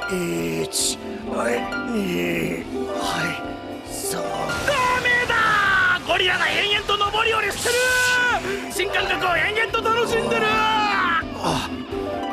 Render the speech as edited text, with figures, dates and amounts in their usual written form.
1、2、はい、3。 ダメだ！ゴリラが延々と上り下りしてる！新感覚を延々と楽しんでる！ あ、